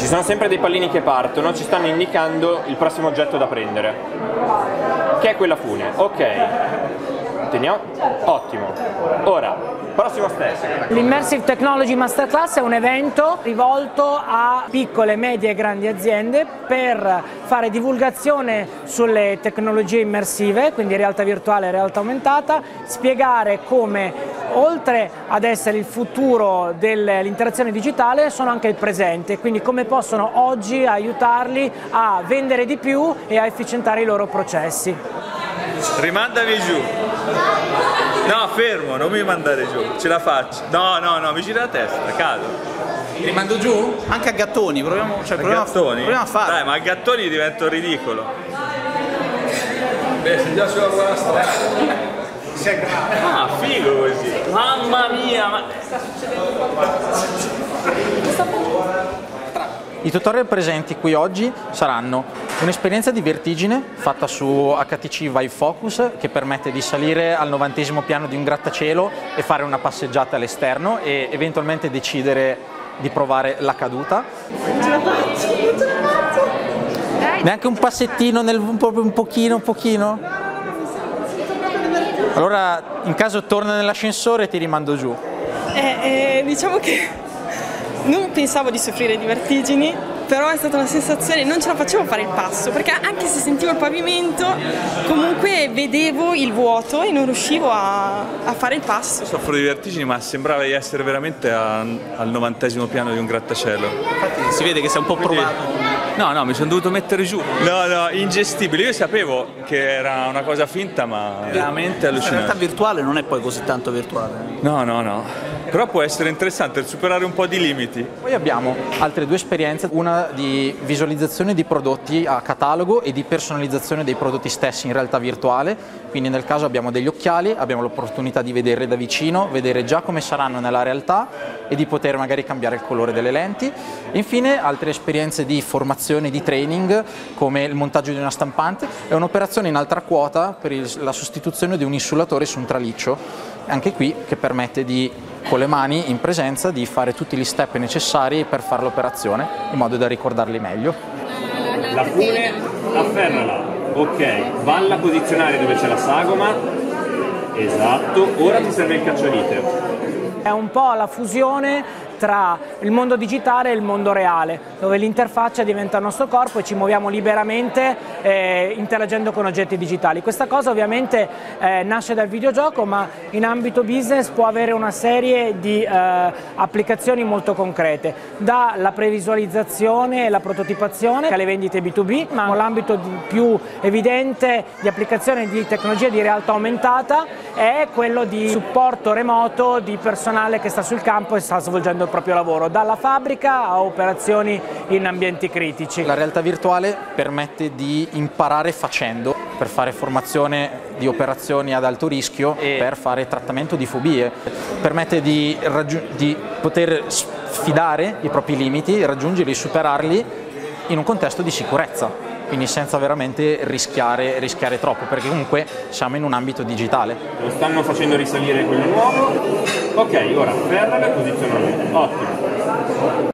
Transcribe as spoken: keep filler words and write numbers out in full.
sono sempre dei pallini che partono, ci stanno indicando il prossimo oggetto da prendere, che è quella fune. Ok, teniamo, ottimo. Ora, prossimo step. L'Immersive Technology Masterclass è un evento rivolto a piccole, medie e grandi aziende per fare divulgazione sulle tecnologie immersive, quindi realtà virtuale e realtà aumentata, spiegare come oltre ad essere il futuro dell'interazione digitale sono anche il presente, quindi come possono oggi aiutarli a vendere di più e a efficientare i loro processi. Rimandami giù. No, fermo, non mi mandare giù, ce la faccio. No, no, no, mi gira la testa, cado. Ti rimando giù? Anche a gattoni, proviamo, cioè, a proviamo, gattoni? proviamo a fare. Dai, ma a gattoni divento ridicolo. Beh, sei già sulla buona strada. Ah, figo così. Mamma mia, ma... I tutorial presenti qui oggi saranno un'esperienza di vertigine fatta su H T C Vive Focus che permette di salire al novantesimo piano di un grattacielo e fare una passeggiata all'esterno e eventualmente decidere di provare la caduta. Non ce la faccio, non ce la faccio! Neanche un passettino, nel, un, po', un pochino, un pochino? Allora in caso torna nell'ascensore ti rimando giù. Eh, eh, diciamo che non pensavo di soffrire di vertigini, però è stata una sensazione, non ce la facevo fare il passo, perché anche se sentivo il pavimento, comunque vedevo il vuoto e non riuscivo a, a fare il passo. Soffro di vertigini, ma sembrava di essere veramente a, al novantesimo piano di un grattacielo. Infatti si vede che sei un po' provato. No, no, mi sono dovuto mettere giù. No, no, ingestibile. Io sapevo che era una cosa finta, ma veramente allucinante. La realtà virtuale non è poi così tanto virtuale. No, no, no. Però può essere interessante superare un po' di limiti. Poi abbiamo altre due esperienze, una di visualizzazione di prodotti a catalogo e di personalizzazione dei prodotti stessi in realtà virtuale, quindi nel caso abbiamo degli occhiali, abbiamo l'opportunità di vederli da vicino, vedere già come saranno nella realtà e di poter magari cambiare il colore delle lenti. Infine altre esperienze di formazione, di training, come il montaggio di una stampante, è un'operazione in altra quota per il, la sostituzione di un insulatore su un traliccio, anche qui che permette di, con le mani in presenza, di fare tutti gli step necessari per fare l'operazione in modo da ricordarli meglio. La fune, afferrala, ok, valla a posizionare dove c'è la sagoma, esatto, ora ti serve il cacciavite. È un po' la fusione tra il mondo digitale e il mondo reale, dove l'interfaccia diventa il nostro corpo e ci muoviamo liberamente eh, interagendo con oggetti digitali. Questa cosa ovviamente eh, nasce dal videogioco, ma in ambito business può avere una serie di eh, applicazioni molto concrete, dalla previsualizzazione e la prototipazione alle vendite B due B, ma l'ambito più evidente di applicazione di tecnologia di realtà aumentata è quello di supporto remoto di personale che sta sul campo e sta svolgendo il proprio lavoro, dalla fabbrica a operazioni in ambienti critici. La realtà virtuale permette di imparare facendo, per fare formazione di operazioni ad alto rischio e per fare trattamento di fobie. Permette di, di poter sfidare i propri limiti, raggiungerli, superarli in un contesto di sicurezza, quindi senza veramente rischiare, rischiare troppo, perché comunque siamo in un ambito digitale. Lo stanno facendo risalire quello nuovo. Ok, ora ferrala e posizionamento. Ottimo.